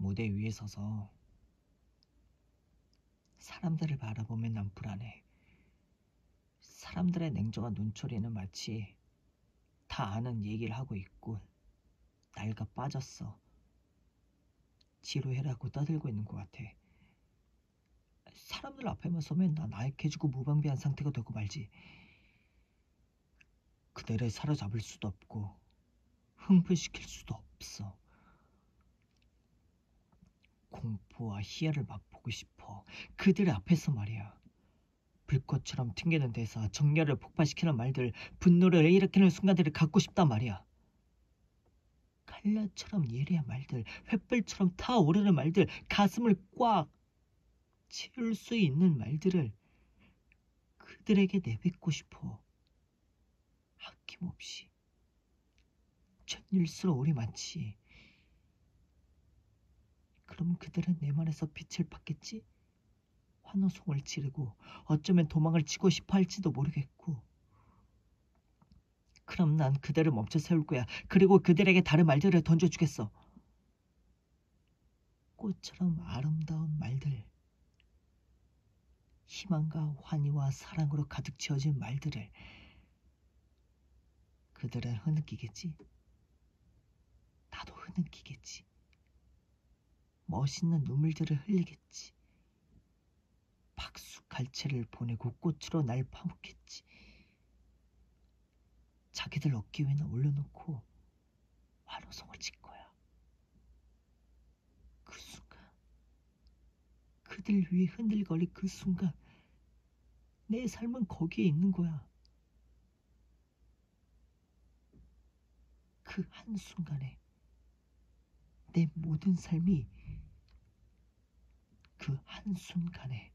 무대 위에 서서 사람들을 바라보면 난 불안해. 사람들의 냉정한 눈초리는 마치 다 아는 얘기를 하고 있고 날가 빠졌어. 지루해라고 떠들고 있는 것 같아. 사람들 앞에만 서면 난 나약해지고 무방비한 상태가 되고 말지. 그들을 사로잡을 수도 없고 흥분시킬 수도 없어. 공포와 희열을 맛보고 싶어. 그들 앞에서 말이야. 불꽃처럼 튕기는 대사, 정열을 폭발시키는 말들, 분노를 일으키는 순간들을 갖고 싶단 말이야. 칼날처럼 예리한 말들, 횃불처럼 타오르는 말들, 가슴을 꽉 채울 수 있는 말들을 그들에게 내뱉고 싶어. 아낌없이. 천일스러울이 많지. 그럼 그들은 내 말에서 빛을 받겠지? 환호성을 지르고 어쩌면 도망을 치고 싶어 할지도 모르겠고. 그럼 난 그들을 멈춰 세울 거야. 그리고 그들에게 다른 말들을 던져주겠어. 꽃처럼 아름다운 말들. 희망과 환희와 사랑으로 가득 채워진 말들을. 그들은 흐느끼겠지. 나도 흐느끼겠지. 멋있는 눈물들을 흘리겠지. 박수 갈채를 보내고 꽃으로 날 파묻겠지. 자기들 어깨 위에 올려놓고 환호성을 칠 거야. 그 순간, 그들 위에 흔들거릴 그 순간, 내 삶은 거기에 있는 거야. 그 한순간에 내 모든 삶이 그 한순간에